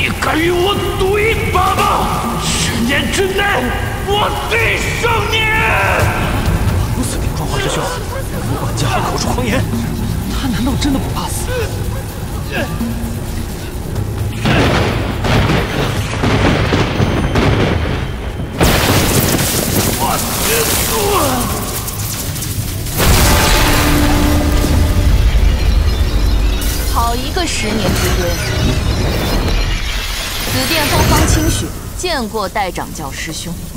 你敢与我赌一把吗？10年之内，我必胜你！ 如此顶撞华师兄，如管家还口出狂言，他难道真的不怕死？ 我知足。 好一个10年之约！紫殿风方清雪见过代掌教师兄。